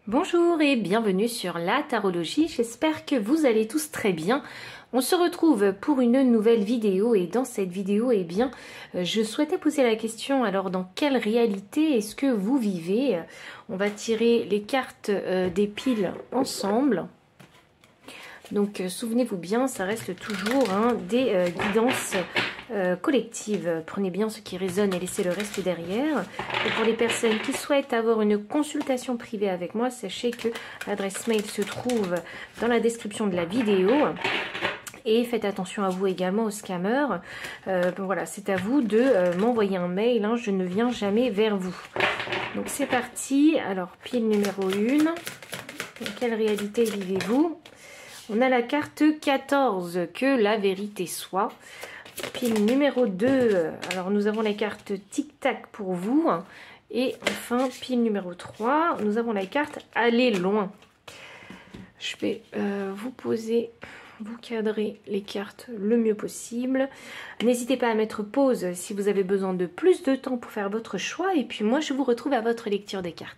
Bonjour et bienvenue sur la tarologie, j'espère que vous allez tous très bien. On se retrouve pour une nouvelle vidéo et dans cette vidéo, je souhaitais poser la question, alors dans quelle réalité est-ce que vous vivez? On va tirer les cartes des piles ensemble. Donc souvenez-vous bien, ça reste toujours des guidances collectives. Prenez bien ce qui résonne et laissez le reste derrière. Et pour les personnes qui souhaitent avoir une consultation privée avec moi, sachez que l'adresse mail se trouve dans la description de la vidéo. Et faites attention à vous également aux scammers. Voilà, c'est à vous de m'envoyer un mail, je ne viens jamais vers vous. Donc c'est parti. Alors, pile numéro 1. Dans quelle réalité vivez-vous? On a la carte 14, que la vérité soit. Pile numéro 2, alors nous avons la carte tic-tac pour vous. Et enfin, pile numéro 3, nous avons la carte aller loin. Je vais vous poser, vous cadrer les cartes le mieux possible. N'hésitez pas à mettre pause si vous avez besoin de plus de temps pour faire votre choix. Et puis moi, je vous retrouve à votre lecture des cartes.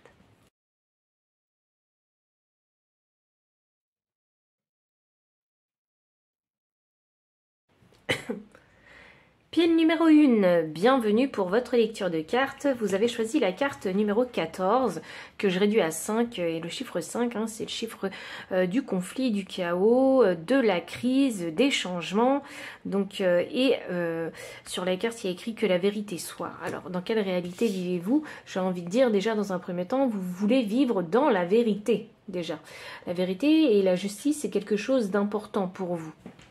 Pile numéro 1, bienvenue pour votre lecture de cartes. Vous avez choisi la carte numéro 14, que je réduis à 5. Et le chiffre 5, c'est le chiffre du conflit, du chaos, de la crise, des changements. Donc, sur la carte, il y a écrit que la vérité soit. Alors, dans quelle réalité vivez-vous? J'ai envie de dire, déjà, dans un premier temps, vous voulez vivre dans la vérité, déjà. La vérité et la justice, c'est quelque chose d'important pour vous.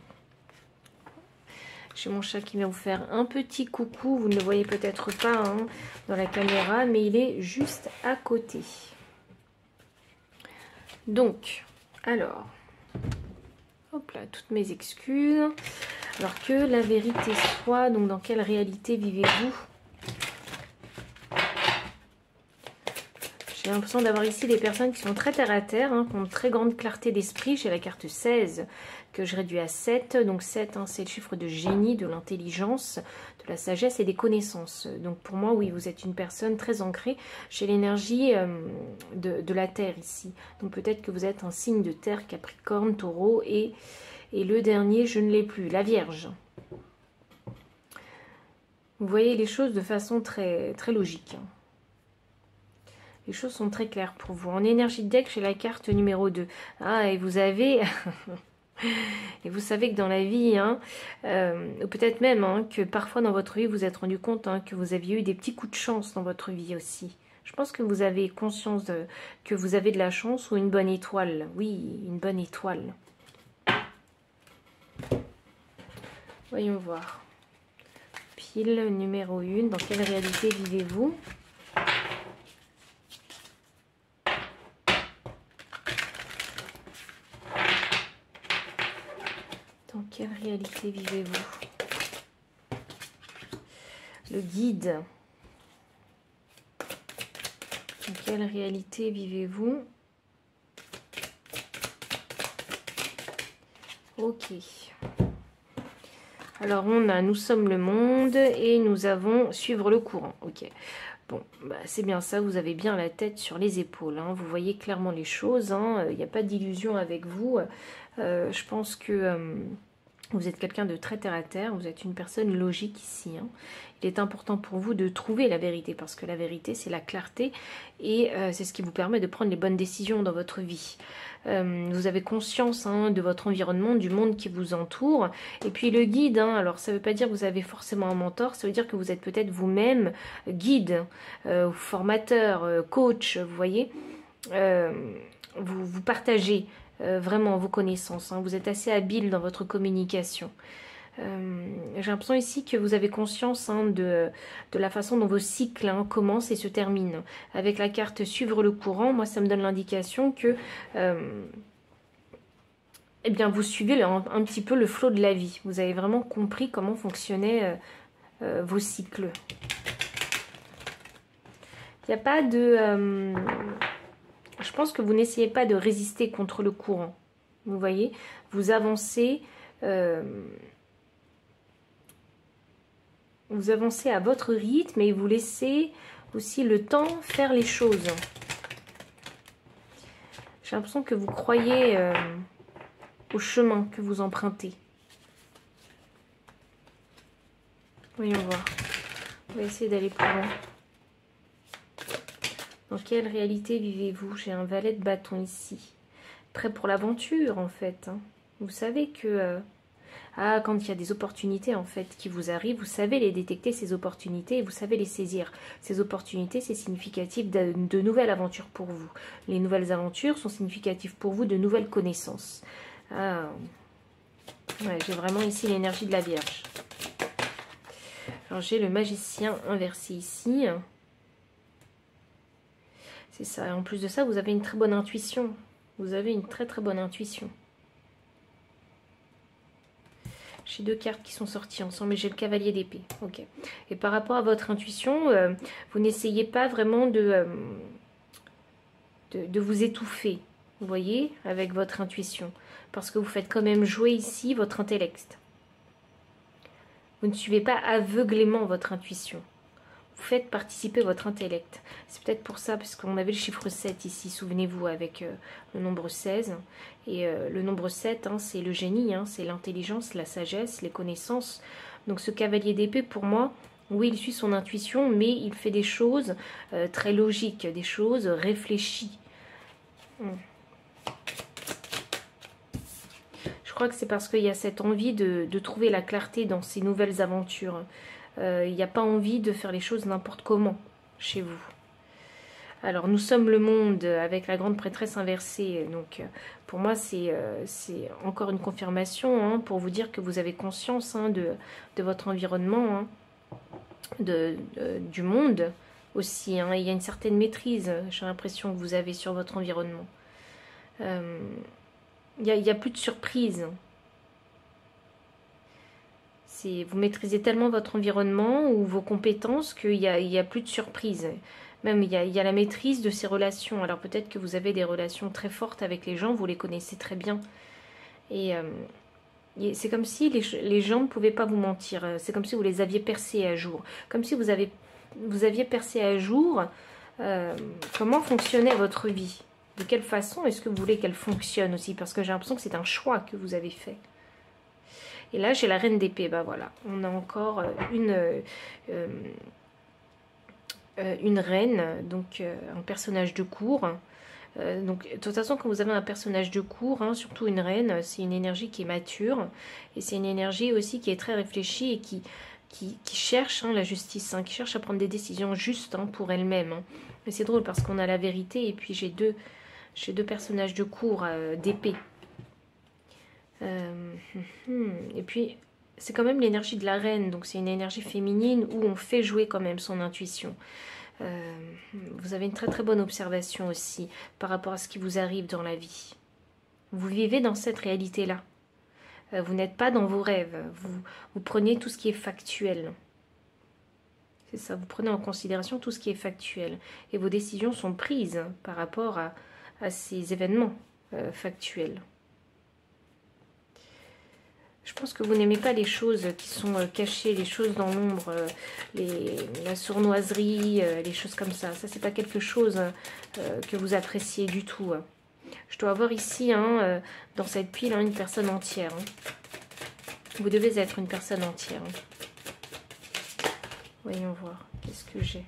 J'ai mon chat qui vient vous faire un petit coucou. Vous ne le voyez peut-être pas dans la caméra, mais il est juste à côté. Donc, alors, hop là, toutes mes excuses. Alors que la vérité soit, donc dans quelle réalité vivez-vous? J'ai l'impression d'avoir ici des personnes qui sont très terre à terre, qui ont une très grande clarté d'esprit. J'ai la carte 16 que je réduis à 7. Donc 7, c'est le chiffre de génie, de l'intelligence, de la sagesse et des connaissances. Donc pour moi, oui, vous êtes une personne très ancrée. J'ai l'énergie de la terre ici. Donc peut-être que vous êtes un signe de terre, Capricorne, Taureau et le dernier, je ne l'ai plus, la Vierge. Vous voyez les choses de façon très, très logique. Les choses sont très claires pour vous. En énergie de deck, j'ai la carte numéro 2. Ah, et vous avez... et vous savez que dans la vie, ou peut-être même que parfois dans votre vie, vous vous êtes rendu compte que vous aviez eu des petits coups de chance dans votre vie aussi. Je pense que vous avez conscience que vous avez de la chance ou une bonne étoile. Oui, une bonne étoile. Voyons voir. Pile numéro 1. Dans quelle réalité vivez-vous ? Dans quelle réalité vivez-vous? Le guide. Dans quelle réalité vivez-vous? Ok. Alors on a nous sommes le monde et nous avons suivre le courant. Ok. Bon, c'est bien ça, vous avez bien la tête sur les épaules. Vous voyez clairement les choses. Il n'y a pas d'illusion avec vous. Je pense que... vous êtes quelqu'un de très terre à terre, vous êtes une personne logique ici. Il est important pour vous de trouver la vérité parce que la vérité c'est la clarté et c'est ce qui vous permet de prendre les bonnes décisions dans votre vie. Vous avez conscience de votre environnement, du monde qui vous entoure. Et puis le guide, alors ça ne veut pas dire que vous avez forcément un mentor, ça veut dire que vous êtes peut-être vous-même guide, formateur, coach, vous voyez. Vous partagez vraiment vos connaissances. Vous êtes assez habile dans votre communication. J'ai l'impression ici que vous avez conscience de la façon dont vos cycles commencent et se terminent. Avec la carte suivre le courant, moi ça me donne l'indication que eh bien, vous suivez un petit peu le flot de la vie. Vous avez vraiment compris comment fonctionnaient vos cycles. Il n'y a pas de... je pense que vous n'essayez pas de résister contre le courant. Vous voyez, vous avancez à votre rythme et vous laissez aussi le temps faire les choses. J'ai l'impression que vous croyez au chemin que vous empruntez. Voyons voir. On va essayer d'aller plus loin. Dans quelle réalité vivez-vous? J'ai un valet de bâton ici. Prêt pour l'aventure, en fait. Hein. Vous savez que... quand il y a des opportunités, en fait, qui vous arrivent, vous savez les détecter, ces opportunités, et vous savez les saisir. Ces opportunités, c'est significatif de nouvelles aventures pour vous. Les nouvelles aventures sont significatives pour vous de nouvelles connaissances. Ah. Ouais, j'ai vraiment ici l'énergie de la Vierge. Alors, j'ai le magicien inversé ici. C'est ça. Et en plus de ça, vous avez une très bonne intuition. Vous avez une très très bonne intuition. J'ai deux cartes qui sont sorties ensemble et j'ai le cavalier d'épée. Ok. Et par rapport à votre intuition, vous n'essayez pas vraiment de vous étouffer, vous voyez, avec votre intuition. Parce que vous faites quand même jouer ici votre intellect. Vous ne suivez pas aveuglément votre intuition. Vous faites participer votre intellect. C'est peut-être pour ça, parce qu'on avait le chiffre 7 ici, souvenez-vous, avec le nombre 16. Et le nombre 7, hein, c'est le génie, hein, c'est l'intelligence, la sagesse, les connaissances. Donc ce cavalier d'épée, pour moi, oui, il suit son intuition, mais il fait des choses très logiques, des choses réfléchies. Je crois que c'est parce qu'il y a cette envie de trouver la clarté dans ces nouvelles aventures. Il n'y a pas envie de faire les choses n'importe comment chez vous. Alors, nous sommes le monde avec la grande prêtresse inversée. Donc, pour moi, c'est encore une confirmation hein, pour vous dire que vous avez conscience hein, de votre environnement, hein, du monde aussi. Hein. Il y a une certaine maîtrise, j'ai l'impression que vous avez sur votre environnement. Il n'y a plus de surprise. Vous maîtrisez tellement votre environnement ou vos compétences qu'il n'y a plus de surprise. Même il y a la maîtrise de ces relations. Alors peut-être que vous avez des relations très fortes avec les gens, vous les connaissez très bien. Et c'est comme si les gens ne pouvaient pas vous mentir. C'est comme si vous les aviez percés à jour. Comme si vous aviez percé à jour comment fonctionnait votre vie. De quelle façon est-ce que vous voulez qu'elle fonctionne aussi? Parce que j'ai l'impression que c'est un choix que vous avez fait. Et là, j'ai la reine d'épée. Ben voilà, on a encore une reine, donc un personnage de cour. Donc, de toute façon, quand vous avez un personnage de cour, hein, surtout une reine, c'est une énergie qui est mature. Et c'est une énergie aussi qui est très réfléchie et qui cherche hein, la justice, hein, qui cherche à prendre des décisions justes hein, pour elle-même. Hein. Mais c'est drôle parce qu'on a la vérité et puis j'ai deux personnages de cour d'épée. Et puis c'est quand même l'énergie de la reine, donc c'est une énergie féminine où on fait jouer quand même son intuition. Vous avez une très très bonne observation aussi par rapport à ce qui vous arrive dans la vie. Vous vivez dans cette réalité-là. Vous n'êtes pas dans vos rêves. Vous prenez tout ce qui est factuel. C'est ça, vous prenez en considération tout ce qui est factuel. Et vos décisions sont prises par rapport à ces événements factuels. Je pense que vous n'aimez pas les choses qui sont cachées, les choses dans l'ombre, la sournoiserie, les choses comme ça. Ça, c'est pas quelque chose que vous appréciez du tout. Je dois avoir ici, hein, dans cette pile, hein, une personne entière. Hein. Vous devez être une personne entière. Hein. Voyons voir, qu'est-ce que j'ai?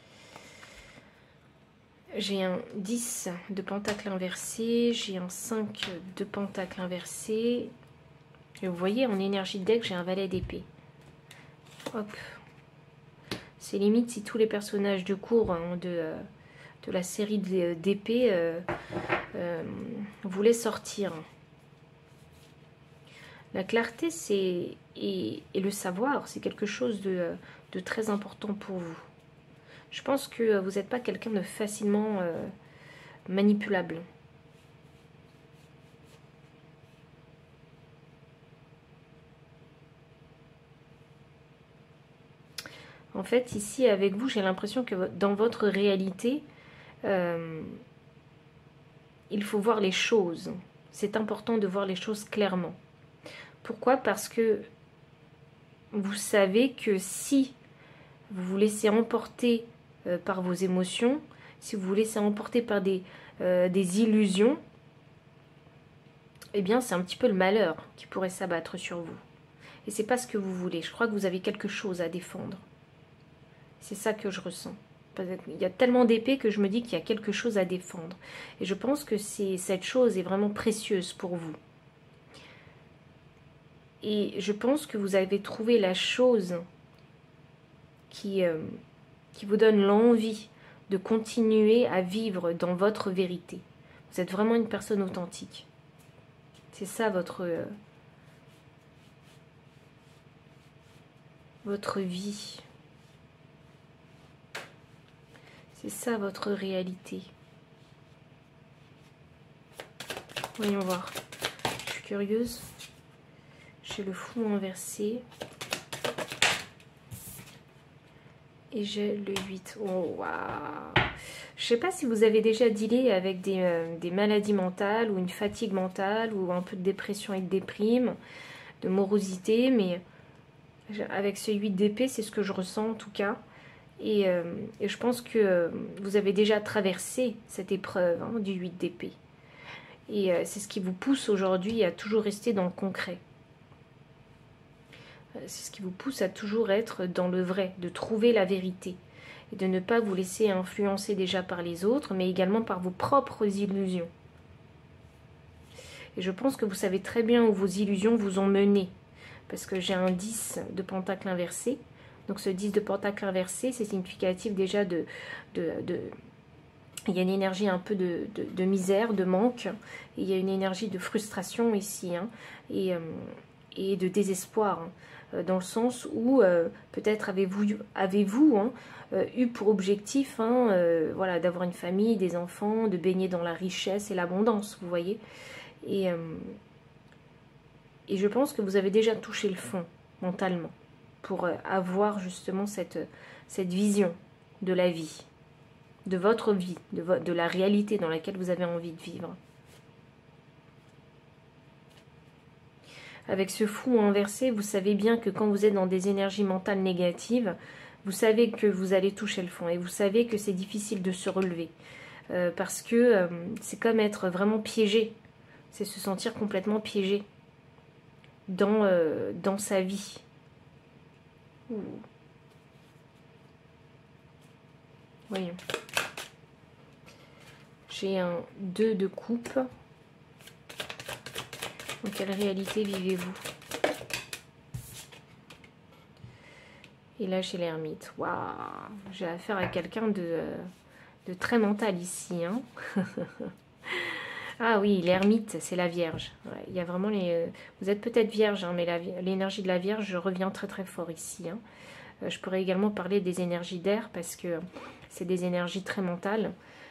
J'ai un 10 de pentacle inversé, j'ai un 5 de pentacle inversé. Et vous voyez, en énergie de deck, j'ai un valet d'épée. Hop. C'est limite si tous les personnages de cour hein, de la série d'épées voulaient sortir. La clarté et le savoir, c'est quelque chose de très important pour vous. Je pense que vous n'êtes pas quelqu'un de facilement manipulable. En fait, ici, avec vous, j'ai l'impression que dans votre réalité, il faut voir les choses. C'est important de voir les choses clairement. Pourquoi? Parce que vous savez que si vous vous laissez emporter par vos émotions, si vous vous laissez emporter par des illusions, eh bien c'est un petit peu le malheur qui pourrait s'abattre sur vous. Et c'est pas ce que vous voulez. Je crois que vous avez quelque chose à défendre. C'est ça que je ressens. Il y a tellement d'épées que je me dis qu'il y a quelque chose à défendre. Et je pense que cette chose est vraiment précieuse pour vous. Et je pense que vous avez trouvé la chose qui vous donne l'envie de continuer à vivre dans votre vérité. Vous êtes vraiment une personne authentique. C'est ça votre vie. C'est ça votre réalité. Voyons voir. Je suis curieuse. J'ai le fou inversé. Et j'ai le 8. Oh, waouh! Je ne sais pas si vous avez déjà dealé avec des maladies mentales ou une fatigue mentale ou un peu de dépression et de déprime, de morosité, mais avec ce 8 d'épée, c'est ce que je ressens en tout cas. Et je pense que vous avez déjà traversé cette épreuve du 8 d'épée. Et c'est ce qui vous pousse aujourd'hui à toujours rester dans le concret. C'est ce qui vous pousse à toujours être dans le vrai, de trouver la vérité. Et de ne pas vous laisser influencer déjà par les autres, mais également par vos propres illusions. Et je pense que vous savez très bien où vos illusions vous ont mené. Parce que j'ai un 10 de pentacle inversé. Donc ce 10 de pentacle inversé, c'est significatif déjà il y a une énergie un peu de misère, de manque. Et il y a une énergie de frustration ici. Et de désespoir. Dans le sens où peut-être avez-vous eu pour objectif voilà, d'avoir une famille, des enfants, de baigner dans la richesse et l'abondance, vous voyez. Et je pense que vous avez déjà touché le fond mentalement pour avoir justement cette vision de la vie, de votre vie, de la réalité dans laquelle vous avez envie de vivre. Avec ce fou inversé, vous savez bien que quand vous êtes dans des énergies mentales négatives, vous savez que vous allez toucher le fond et vous savez que c'est difficile de se relever. Parce que c'est comme être vraiment piégé. C'est se sentir complètement piégé dans sa vie. Ouh. Voyons. J'ai un 2 de coupe. Dans quelle réalité vivez-vous? Et là, chez l'ermite. Waouh! J'ai affaire à quelqu'un de très mental ici. Hein. Ah oui, l'ermite, c'est la Vierge. Ouais, il y a vraiment vous êtes peut-être Vierge, hein, mais l'énergie de la Vierge revient très très fort ici. Hein. Je pourrais également parler des énergies d'air parce que c'est des énergies très mentales.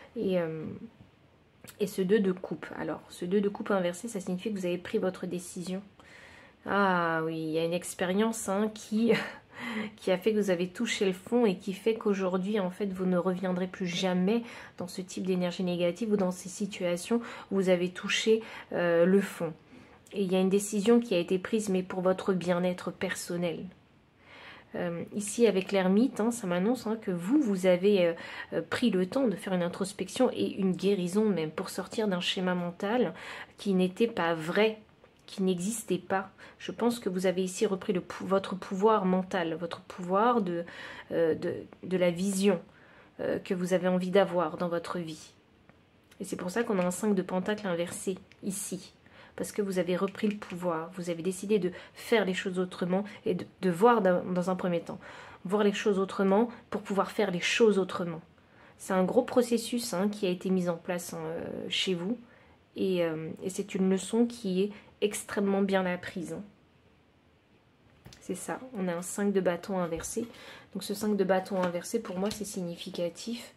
Et ce 2 de coupe. Alors, ce 2 de coupe inversé, ça signifie que vous avez pris votre décision. Ah oui, il y a une expérience qui a fait que vous avez touché le fond et qui fait qu'aujourd'hui, en fait, vous ne reviendrez plus jamais dans ce type d'énergie négative ou dans ces situations où vous avez touché le fond. Et il y a une décision qui a été prise, mais pour votre bien-être personnel. Ici avec l'ermite, ça m'annonce que vous avez pris le temps de faire une introspection et une guérison même pour sortir d'un schéma mental qui n'était pas vrai, qui n'existait pas. Je pense que vous avez ici repris votre pouvoir mental, votre pouvoir de la vision que vous avez envie d'avoir dans votre vie. Et c'est pour ça qu'on a un 5 de pentacle inversé ici. Parce que vous avez repris le pouvoir, vous avez décidé de faire les choses autrement et de voir dans un premier temps, voir les choses autrement pour pouvoir faire les choses autrement. C'est un gros processus qui a été mis en place chez vous et c'est une leçon qui est extrêmement bien apprise. C'est ça, on a un 5 de bâton inversé. Donc ce 5 de bâton inversé, pour moi, c'est significatif.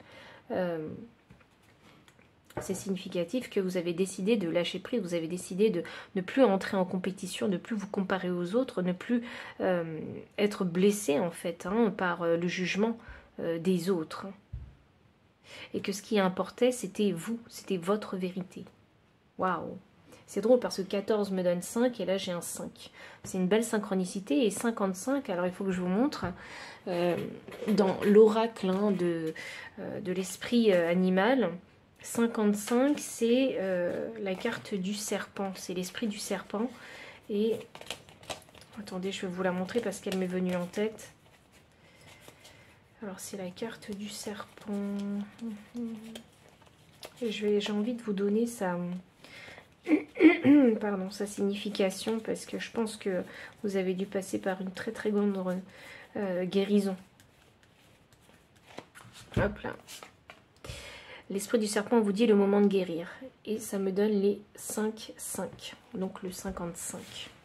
C'est significatif que vous avez décidé de lâcher prise, vous avez décidé de ne plus entrer en compétition, de ne plus vous comparer aux autres, ne plus être blessé en fait par le jugement des autres. Et que ce qui importait, c'était vous, c'était votre vérité. Waouh! C'est drôle parce que 14 me donne 5 et là j'ai un 5. C'est une belle synchronicité. Et 55, alors il faut que je vous montre, dans l'oracle hein, de l'esprit animal, 55 c'est la carte du serpent. C'est l'esprit du serpent. Et attendez, je vais vous la montrer parce qu'elle m'est venue en tête. Alors c'est la carte du serpent. Et j'ai envie de vous donner pardon, sa signification parce que je pense que vous avez dû passer par une très très grande guérison. Hop là. L'esprit du serpent vous dit le moment de guérir. Et ça me donne les 5-5. Donc le 55.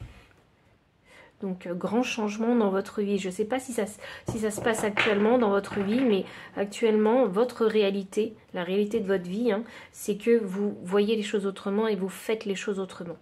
Donc, grand changement dans votre vie. Je ne sais pas si ça se passe actuellement dans votre vie, mais actuellement, votre réalité, la réalité de votre vie, hein, c'est que vous voyez les choses autrement et vous faites les choses autrement.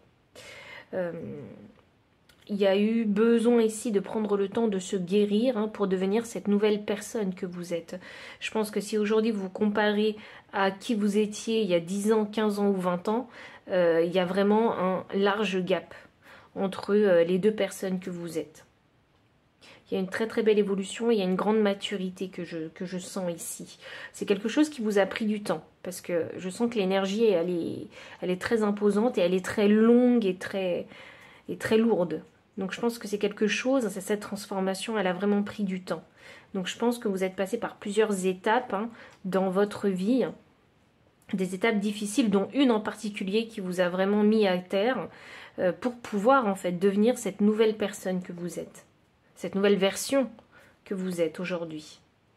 Il y a eu besoin ici de prendre le temps de se guérir hein, pour devenir cette nouvelle personne que vous êtes. Je pense que si aujourd'hui vous vous comparez à qui vous étiez il y a 10 ans, 15 ans ou 20 ans, il y a vraiment un large gap entre les deux personnes que vous êtes. Il y a une très très belle évolution, il y a une grande maturité que je sens ici. C'est quelque chose qui vous a pris du temps, parce que je sens que l'énergie, elle est très imposante et elle est très longue et très lourde. Donc je pense que c'est quelque chose, cette transformation, elle a vraiment pris du temps. Donc je pense que vous êtes passé par plusieurs étapes hein, dans votre vie, des étapes difficiles, dont une en particulier qui vous a vraiment mis à terre, pour pouvoir en fait devenir cette nouvelle personne que vous êtes, cette nouvelle version que vous êtes aujourd'hui.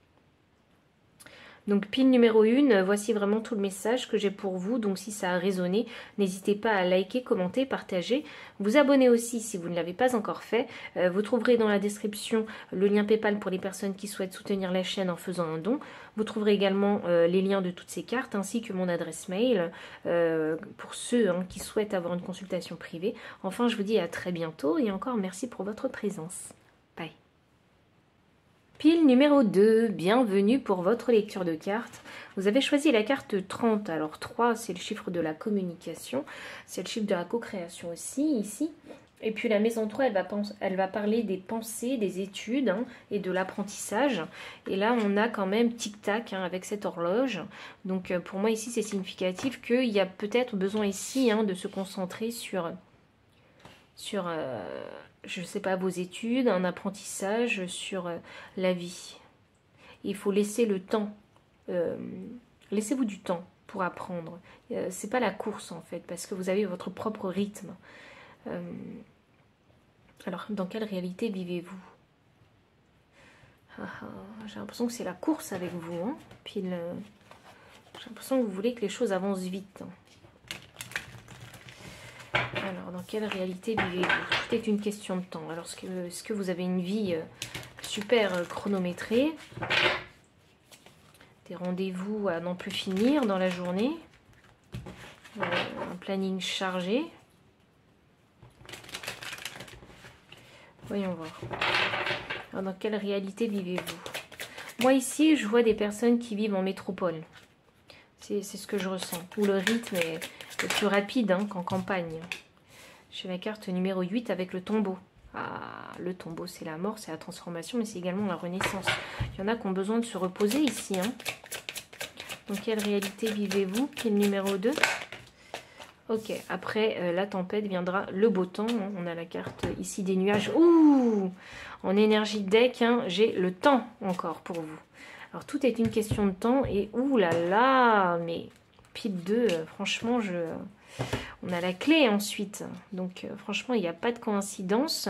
Donc pile numéro 1, voici vraiment tout le message que j'ai pour vous. Donc si ça a résonné, n'hésitez pas à liker, commenter, partager. Vous abonner aussi si vous ne l'avez pas encore fait. Vous trouverez dans la description le lien PayPal pour les personnes qui souhaitent soutenir la chaîne en faisant un don. Vous trouverez également les liens de toutes ces cartes ainsi que mon adresse mail pour ceux hein, qui souhaitent avoir une consultation privée. Enfin, je vous dis à très bientôt et encore merci pour votre présence. Bye. Pile numéro 2, bienvenue pour votre lecture de cartes. Vous avez choisi la carte 30. Alors 3, c'est le chiffre de la communication. C'est le chiffre de la co-création aussi, ici. Et puis la maison 3, elle va parler des pensées, des études hein, et de l'apprentissage. Et là, on a quand même tic-tac hein, avec cette horloge. Donc pour moi, ici, c'est significatif qu'il y a peut-être besoin ici hein, de se concentrer sur je ne sais pas, vos études, un apprentissage, sur la vie. Il faut laisser le temps. Laissez-vous du temps pour apprendre. C'est pas la course en fait, parce que vous avez votre propre rythme. Alors, dans quelle réalité vivez-vous? J'ai l'impression que c'est la course avec vous. Hein. Puis j'ai l'impression que vous voulez que les choses avancent vite. Hein. Alors, dans quelle réalité vivez-vous? Tout est une question de temps. Alors, est-ce que vous avez une vie super chronométrée? Des rendez-vous à n'en plus finir dans la journée? Un planning chargé? Voyons voir. Alors, dans quelle réalité vivez-vous? Moi, ici, je vois des personnes qui vivent en métropole. C'est ce que je ressens. Où le rythme est plus rapide hein, qu'en campagne. J'ai la carte numéro 8 avec le tombeau. Ah, le tombeau, c'est la mort, c'est la transformation, mais c'est également la renaissance. Il y en a qui ont besoin de se reposer ici. Hein. Dans quelle réalité vivez-vous? Pile numéro 2. Ok, après la tempête viendra le beau temps. Hein. On a la carte ici des nuages. Ouh, en énergie deck, hein, j'ai le temps encore pour vous. Alors, tout est une question de temps. Et ouh là là, mais pile 2, franchement, on a la clé ensuite. Donc, franchement, il n'y a pas de coïncidence.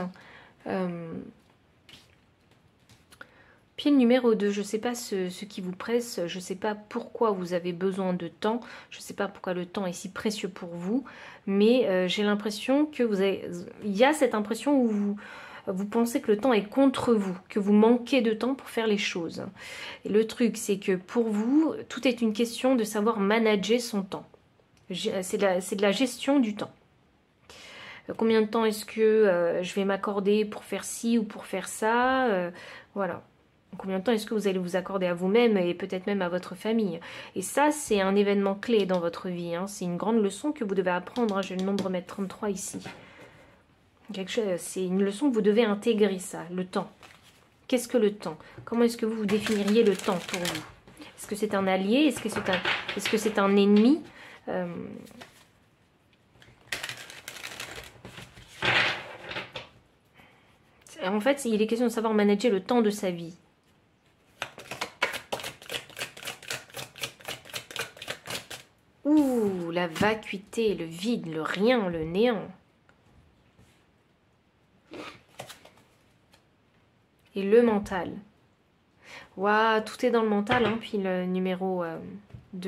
Pile numéro 2, je ne sais pas ce qui vous presse. Je ne sais pas pourquoi vous avez besoin de temps. Je ne sais pas pourquoi le temps est si précieux pour vous. Mais j'ai l'impression que il y a cette impression où vous pensez que le temps est contre vous, que vous manquez de temps pour faire les choses. Et le truc, c'est que pour vous, tout est une question de savoir manager son temps. C'est de la gestion du temps. Combien de temps est-ce que je vais m'accorder pour faire ci ou pour faire ça? Voilà. Combien de temps est-ce que vous allez vous accorder à vous-même et peut-être même à votre famille? Et ça, c'est un événement clé dans votre vie. Hein. C'est une grande leçon que vous devez apprendre. Hein. J'ai le nombre mettre 33 ici. C'est une leçon que vous devez intégrer, ça, le temps. Qu'est-ce que le temps? Comment est-ce que vous définiriez le temps pour vous? Est-ce que c'est un allié? Est-ce que c'est un ennemi? En fait, il est question de savoir manager le temps de sa vie. Ouh, la vacuité, le vide, le rien, le néant. Et le mental. Waouh, tout est dans le mental, hein, puis le numéro 2.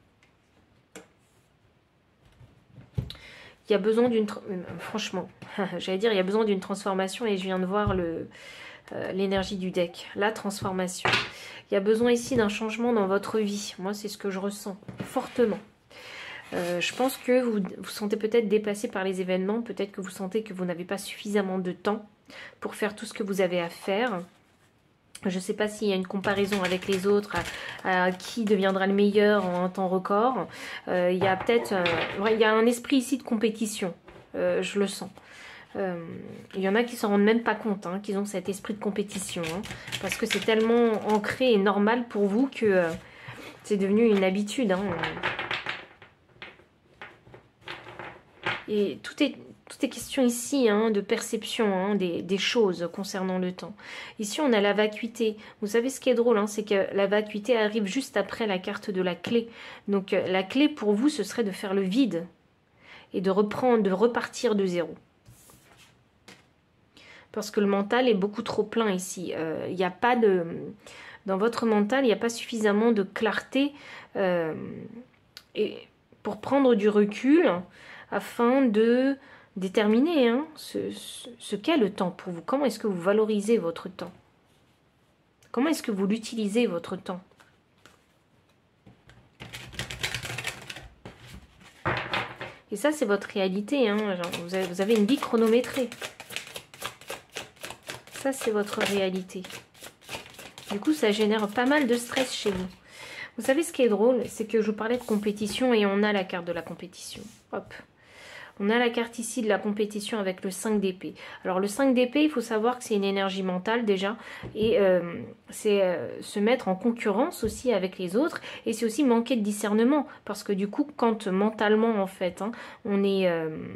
Il y a besoin d'une... Franchement, j'allais dire, il y a besoin d'une transformation et je viens de voir l'énergie du deck. La transformation. Il y a besoin ici d'un changement dans votre vie. Moi, c'est ce que je ressens fortement. Je pense que vous vous sentez peut-être dépassé par les événements. Peut-être que vous sentez que vous n'avez pas suffisamment de temps pour faire tout ce que vous avez à faire. Je ne sais pas s'il y a une comparaison avec les autres, à qui deviendra le meilleur en un temps record. Il y a peut-être... il y a un esprit ici de compétition. Je le sens. Il y en a qui s'en rendent même pas compte, hein, qu'ils ont cet esprit de compétition. Hein, parce que c'est tellement ancré et normal pour vous que c'est devenu une habitude. Hein. Et tout est question ici hein, de perception hein, des choses concernant le temps. Ici, on a la vacuité. Vous savez ce qui est drôle, hein, c'est que la vacuité arrive juste après la carte de la clé. Donc, la clé pour vous, ce serait de faire le vide et de repartir de zéro. Parce que le mental est beaucoup trop plein ici. Il n'y a pas de... Dans votre mental, il n'y a pas suffisamment de clarté et pour prendre du recul afin de déterminer hein, ce qu'est le temps pour vous. Comment est-ce que vous valorisez votre temps? Comment est-ce que vous l'utilisez, votre temps? Et ça, c'est votre réalité. Hein. Genre, vous avez une vie chronométrée. Ça, c'est votre réalité. Du coup, ça génère pas mal de stress chez vous. Vous savez ce qui est drôle? C'est que je vous parlais de compétition et on a la carte de la compétition. Hop. On a la carte ici de la compétition avec le 5 d'épée. Alors le 5 d'épée, il faut savoir que c'est une énergie mentale déjà. Et c'est se mettre en concurrence aussi avec les autres. Et c'est aussi manquer de discernement. Parce que du coup, quand mentalement en fait, hein, on est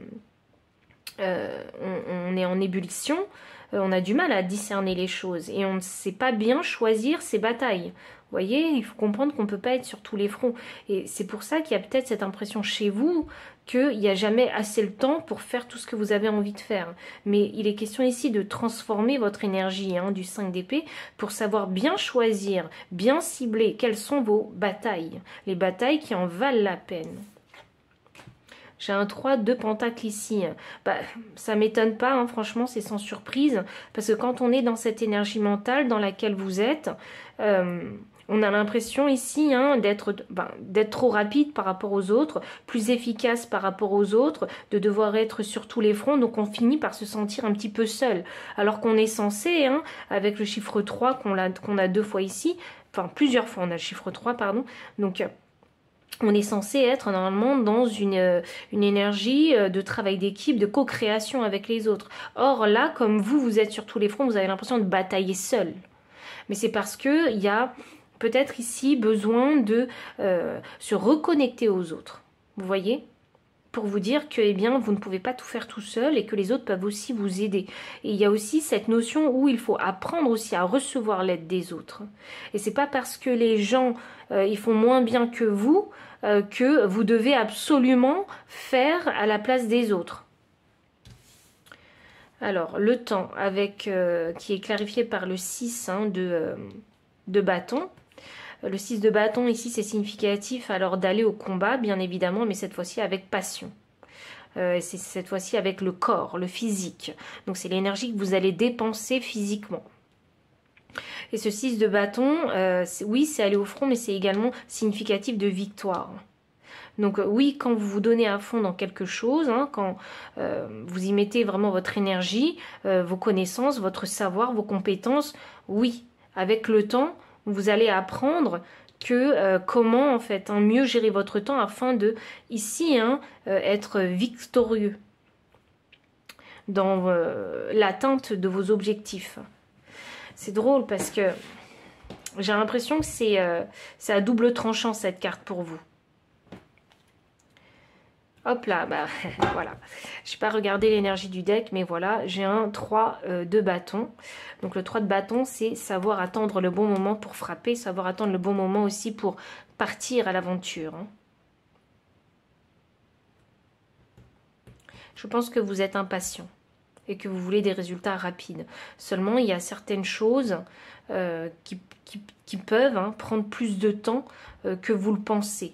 en ébullition, on a du mal à discerner les choses. Et on ne sait pas bien choisir ses batailles. Vous voyez, il faut comprendre qu'on ne peut pas être sur tous les fronts. Et c'est pour ça qu'il y a peut-être cette impression chez vous qu'il n'y a jamais assez le temps pour faire tout ce que vous avez envie de faire. Mais il est question ici de transformer votre énergie hein, du 5 d'épée pour savoir bien choisir, bien cibler quelles sont vos batailles. Les batailles qui en valent la peine. J'ai un 3, 2 pentacles ici. Bah, ça ne m'étonne pas, hein, franchement, c'est sans surprise. Parce que quand on est dans cette énergie mentale dans laquelle vous êtes, on a l'impression ici hein, d'être trop rapide par rapport aux autres, plus efficace par rapport aux autres, de devoir être sur tous les fronts. Donc on finit par se sentir un petit peu seul. Alors qu'on est censé, hein, avec le chiffre 3 qu'on a 2 fois ici, enfin plusieurs fois on a le chiffre 3, pardon. Donc... on est censé être normalement dans une énergie de travail d'équipe, de co-création avec les autres. Or là, comme vous êtes sur tous les fronts, vous avez l'impression de batailler seul. Mais c'est parce qu'il y a peut-être ici besoin de se reconnecter aux autres. Vous voyez ? Pour vous dire que eh bien, vous ne pouvez pas tout faire tout seul et que les autres peuvent aussi vous aider. Et il y a aussi cette notion où il faut apprendre aussi à recevoir l'aide des autres. Et c'est pas parce que les gens ils font moins bien que vous devez absolument faire à la place des autres. Alors, le temps avec qui est clarifié par le 6 hein, de bâton. Le 6 de bâton, ici, c'est significatif alors d'aller au combat, bien évidemment, mais cette fois-ci avec passion. C'est cette fois-ci avec le corps, le physique. Donc, c'est l'énergie que vous allez dépenser physiquement. Et ce 6 de bâton, oui, c'est aller au front, mais c'est également significatif de victoire. Donc oui, quand vous vous donnez à fond dans quelque chose, hein, quand vous y mettez vraiment votre énergie, vos connaissances, votre savoir, vos compétences, oui. avec le temps, vous allez apprendre que comment en fait mieux gérer votre temps afin de ici être victorieux dans l'atteinte de vos objectifs. C'est drôle parce que j'ai l'impression que c'est à double tranchant cette carte pour vous. Hop là, bah voilà. Je n'ai pas regardé l'énergie du deck, mais voilà, j'ai un 3 de bâton. Donc le 3 de bâton, c'est savoir attendre le bon moment pour frapper, savoir attendre le bon moment aussi pour partir à l'aventure. Je pense que vous êtes impatient et que vous voulez des résultats rapides. Seulement, il y a certaines choses qui peuvent prendre plus de temps que vous le pensez.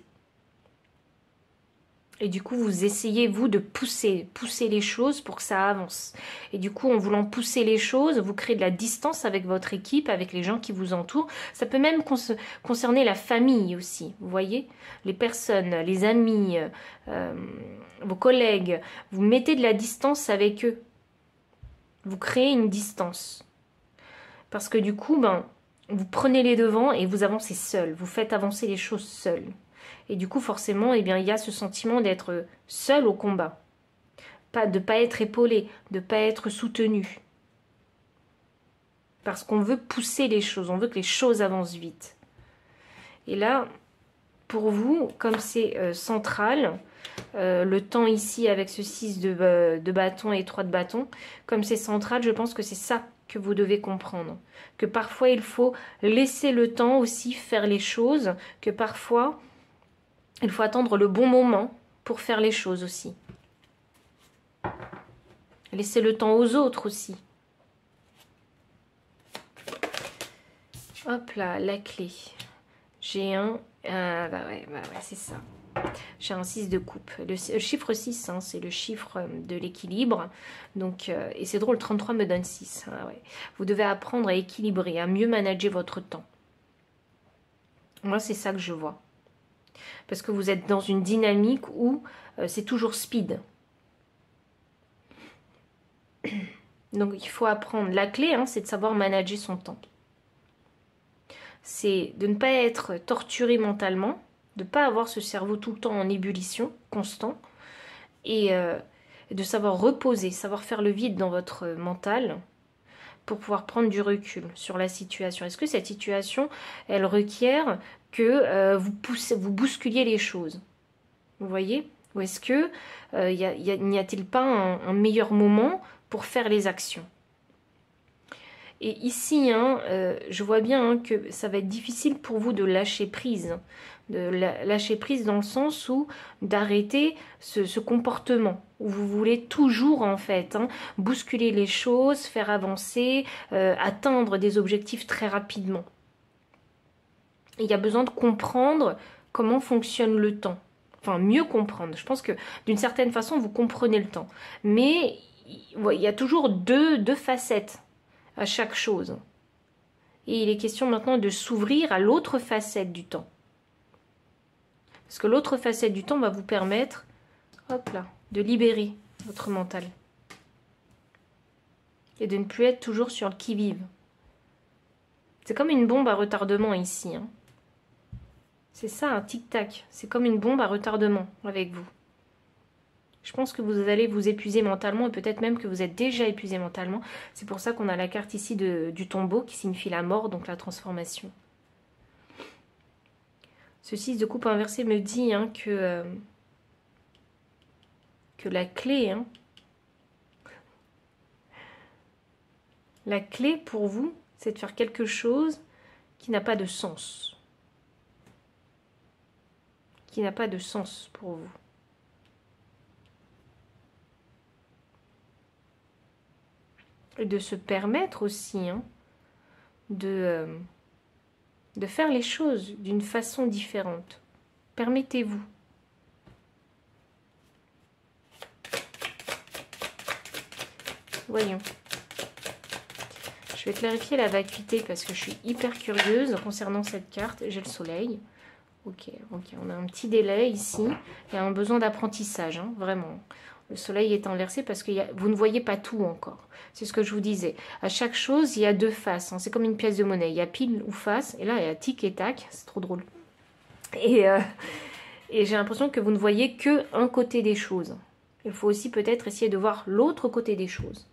Et du coup, vous essayez, vous, de pousser les choses pour que ça avance. Et du coup, en voulant pousser les choses, vous créez de la distance avec votre équipe, avec les gens qui vous entourent. Ça peut même concerner la famille aussi, vous voyez? Les personnes, les amis, vos collègues. Vous mettez de la distance avec eux. Vous créez une distance. Parce que du coup, vous prenez les devants et vous avancez seul. Vous faites avancer les choses seul. Et du coup, forcément, il y a ce sentiment d'être seul au combat. De ne pas être épaulé, de ne pas être soutenu. Parce qu'on veut pousser les choses, on veut que les choses avancent vite. Et là, pour vous, comme c'est central, le temps ici avec ce 6 de bâton et 3 de bâton, comme c'est central, je pense que c'est ça que vous devez comprendre. Que parfois, il faut laisser le temps aussi faire les choses, que parfois... il faut attendre le bon moment pour faire les choses aussi. Laissez le temps aux autres aussi. Hop là, la clé. J'ai un... bah ouais, c'est ça. J'ai un 6 de coupe. Le chiffre 6, c'est le chiffre de l'équilibre. Donc, et c'est drôle, 33 me donne 6. Ouais. Vous devez apprendre à équilibrer, à mieux manager votre temps. Moi, c'est ça que je vois. Parce que vous êtes dans une dynamique où c'est toujours speed. Donc il faut apprendre. La clé, c'est de savoir manager son temps. C'est de ne pas être torturé mentalement, de ne pas avoir ce cerveau tout le temps en ébullition, constant, et de savoir reposer, savoir faire le vide dans votre mental pour pouvoir prendre du recul sur la situation. Est-ce que cette situation, elle requiert que vous bousculiez les choses? Vous voyez? Ou est-ce que n'y a-t-il pas un meilleur moment pour faire les actions? Et ici, je vois bien que ça va être difficile pour vous de lâcher prise. De lâcher prise dans le sens où d'arrêter ce comportement où vous voulez toujours en fait bousculer les choses, faire avancer, atteindre des objectifs très rapidement. Il y a besoin de comprendre comment fonctionne le temps. Enfin, mieux comprendre. Je pense que d'une certaine façon, vous comprenez le temps. Mais il y a toujours deux facettes à chaque chose. Et il est question maintenant de s'ouvrir à l'autre facette du temps. Parce que l'autre facette du temps va vous permettre, hop là, de libérer votre mental. Et de ne plus être toujours sur le qui-vive. C'est comme une bombe à retardement ici. C'est ça, un tic-tac. C'est comme une bombe à retardement avec vous. Je pense que vous allez vous épuiser mentalement et peut-être même que vous êtes déjà épuisé mentalement. C'est pour ça qu'on a la carte ici du tombeau qui signifie la mort, donc la transformation. Ce 6 de coupe inversée me dit que la clé, la clé pour vous, c'est de faire quelque chose qui n'a pas de sens. Qui n'a pas de sens pour vous. Et de se permettre aussi de faire les choses d'une façon différente. Permettez-vous. Voyons. Je vais clarifier la vacuité parce que je suis hyper curieuse concernant cette carte. J'ai le soleil. Ok, on a un petit délai ici. Il y a un besoin d'apprentissage, vraiment. Le soleil est inversé parce que vous ne voyez pas tout encore. C'est ce que je vous disais. À chaque chose, il y a deux faces. Hein. C'est comme une pièce de monnaie. Il y a pile ou face. Et là, il y a tic et tac. C'est trop drôle. Et j'ai l'impression que vous ne voyez que un côté des choses. Il faut aussi peut-être essayer de voir l'autre côté des choses.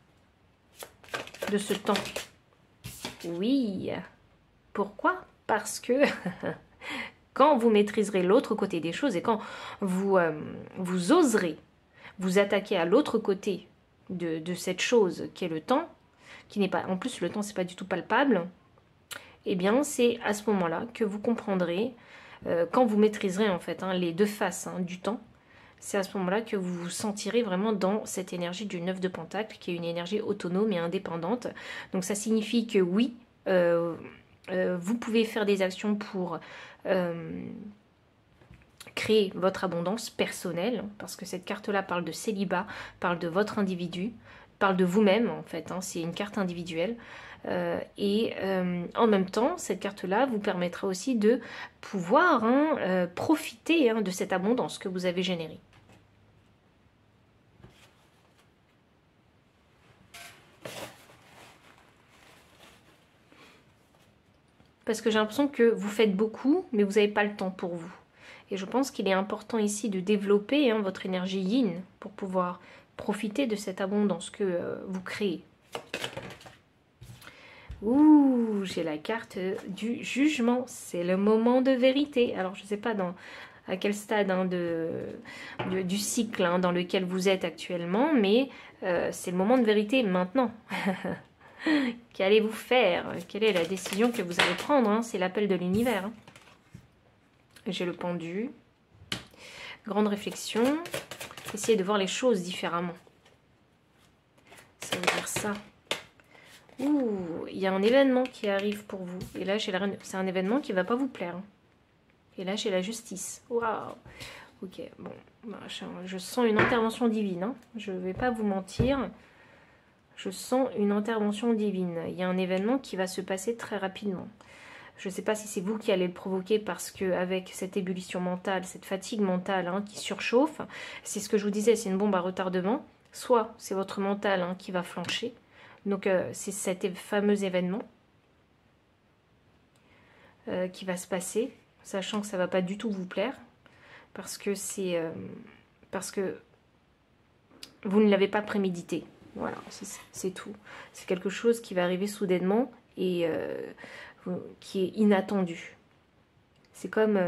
De ce temps. Oui. Pourquoi? Parce que quand vous maîtriserez l'autre côté des choses et quand vous oserez vous attaquer à l'autre côté de cette chose qui est le temps, qui n'est pas, en plus le temps c'est pas du tout palpable, eh bien c'est à ce moment-là que vous comprendrez, quand vous maîtriserez en fait les deux faces du temps, c'est à ce moment-là que vous vous sentirez vraiment dans cette énergie du 9 de Pentacle, qui est une énergie autonome et indépendante. Donc ça signifie que oui, vous pouvez faire des actions pour créer votre abondance personnelle, parce que cette carte-là parle de célibat, parle de votre individu, parle de vous-même en fait, c'est une carte individuelle. En même temps, cette carte-là vous permettra aussi de pouvoir profiter de cette abondance que vous avez générée. Parce que j'ai l'impression que vous faites beaucoup, mais vous n'avez pas le temps pour vous. Et je pense qu'il est important ici de développer votre énergie yin pour pouvoir profiter de cette abondance que vous créez. Ouh, j'ai la carte du jugement. C'est le moment de vérité. Alors, je ne sais pas à quel stade du cycle dans lequel vous êtes actuellement, mais c'est le moment de vérité maintenant. Qu'allez-vous faire? Quelle est la décision que vous allez prendre? C'est l'appel de l'univers. J'ai le pendu. Grande réflexion. Essayez de voir les choses différemment. Ça veut dire ça. Ouh, il y a un événement qui arrive pour vous. Et là, c'est un événement qui ne va pas vous plaire. Et là, j'ai la justice. Waouh. Ok, bon. Je sens une intervention divine. Je ne vais pas vous mentir. Je sens une intervention divine. Il y a un événement qui va se passer très rapidement. Je ne sais pas si c'est vous qui allez le provoquer parce qu'avec cette ébullition mentale, cette fatigue mentale qui surchauffe, c'est ce que je vous disais, c'est une bombe à retardement. Soit c'est votre mental qui va flancher. Donc c'est cet fameux événement qui va se passer, sachant que ça ne va pas du tout vous plaire. Parce que vous ne l'avez pas prémédité. Voilà, c'est tout. C'est quelque chose qui va arriver soudainement et qui est inattendu. C'est comme...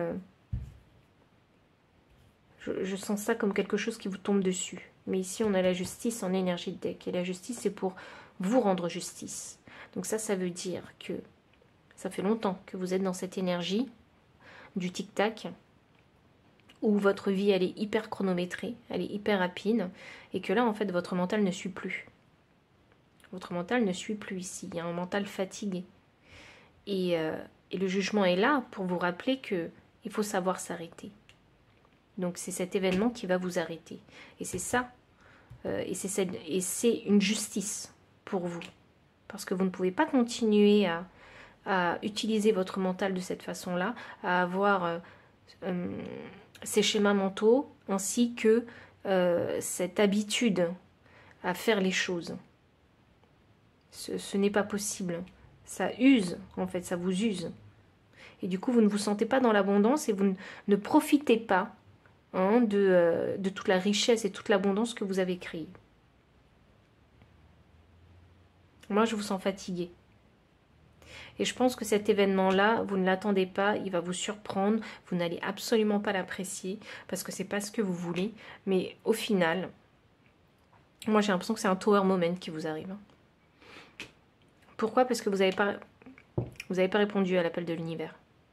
je sens ça comme quelque chose qui vous tombe dessus. Mais ici, on a la justice en énergie de deck. Et la justice, c'est pour vous rendre justice. Donc ça veut dire que ça fait longtemps que vous êtes dans cette énergie du tic-tac, où votre vie, elle est hyper chronométrée, elle est hyper rapide, et que là, en fait, votre mental ne suit plus. Votre mental ne suit plus ici. Il y a un mental fatigué. Et le jugement est là pour vous rappeler qu'il faut savoir s'arrêter. Donc, c'est cet événement qui va vous arrêter. Et c'est ça. Et c'est une justice pour vous. Parce que vous ne pouvez pas continuer à utiliser votre mental de cette façon-là, à avoir... ces schémas mentaux ainsi que cette habitude à faire les choses. Ce n'est pas possible. Ça use, en fait, ça vous use. Et du coup, vous ne vous sentez pas dans l'abondance et vous ne profitez pas de toute la richesse et toute l'abondance que vous avez créée. Moi, je vous sens fatigué. Et je pense que cet événement-là, vous ne l'attendez pas, il va vous surprendre, vous n'allez absolument pas l'apprécier, parce que c'est pas ce que vous voulez. Mais au final, moi j'ai l'impression que c'est un tower moment qui vous arrive. Pourquoi? Parce que vous n'avez pas répondu à l'appel de l'univers.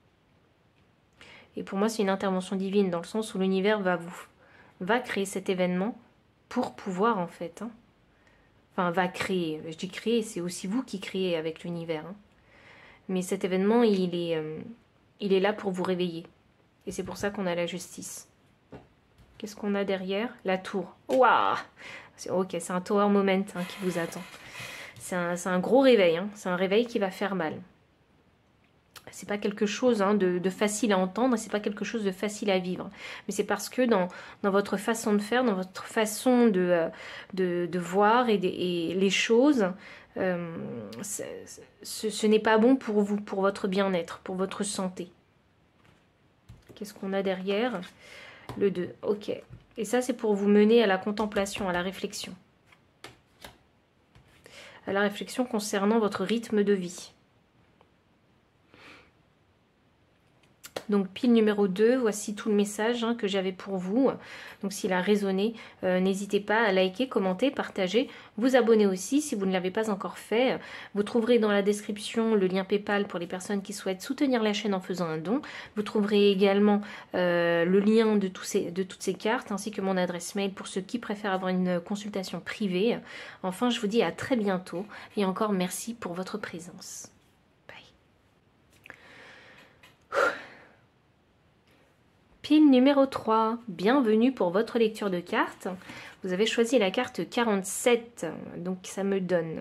Et pour moi, c'est une intervention divine, dans le sens où l'univers va créer cet événement pour pouvoir, en fait. Enfin, va créer. Je dis créer, c'est aussi vous qui créez avec l'univers. Mais cet événement, il est là pour vous réveiller. Et c'est pour ça qu'on a la justice. Qu'est-ce qu'on a derrière? La tour. Waouh! Ok, c'est un tower moment qui vous attend. C'est un gros réveil. C'est un réveil qui va faire mal. c'est pas quelque chose hein, de facile à entendre, c'est pas quelque chose de facile à vivre. Mais c'est parce que dans votre façon de faire, dans votre façon de voir et les choses, ce n'est pas bon pour vous, pour votre bien-être, pour votre santé. Qu'est-ce qu'on a derrière? Le 2, ok. Et ça, c'est pour vous mener à la contemplation, à la réflexion. À la réflexion concernant votre rythme de vie. Donc pile numéro 2, voici tout le message hein, que j'avais pour vous. Donc s'il a résonné, n'hésitez pas à liker, commenter, partager, vous abonner aussi si vous ne l'avez pas encore fait. Vous trouverez dans la description le lien PayPal pour les personnes qui souhaitent soutenir la chaîne en faisant un don. Vous trouverez également le lien de toutes ces cartes ainsi que mon adresse mail pour ceux qui préfèrent avoir une consultation privée. Enfin, je vous dis à très bientôt et encore merci pour votre présence. Pile numéro 3, bienvenue pour votre lecture de cartes. Vous avez choisi la carte 47, donc ça me donne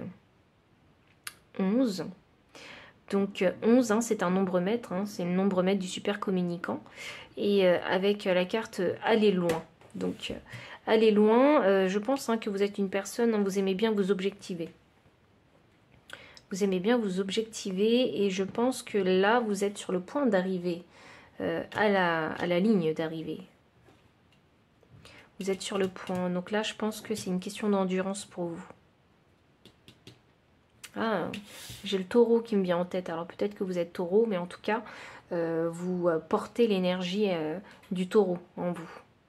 11. Donc 11, hein, c'est un nombre maître, hein, c'est le nombre maître du super communicant. Et avec la carte aller loin. Donc aller loin, je pense hein, que vous êtes une personne, hein, vous aimez bien vous objectiver. Vous aimez bien vous objectiver et je pense que là, vous êtes sur le point d'arriver. À la ligne d'arrivée. Vous êtes sur le point. Donc là, je pense que c'est une question d'endurance pour vous. Ah, j'ai le taureau qui me vient en tête. Alors peut-être que vous êtes taureau, mais en tout cas, vous portez l'énergie du taureau en vous.